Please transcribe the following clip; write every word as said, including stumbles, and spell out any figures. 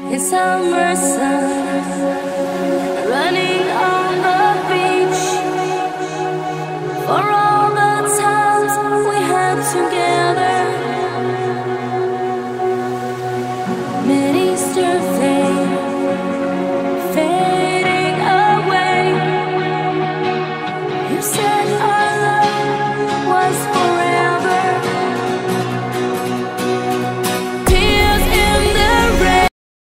in summer sun, running on the beach for all the times we had together.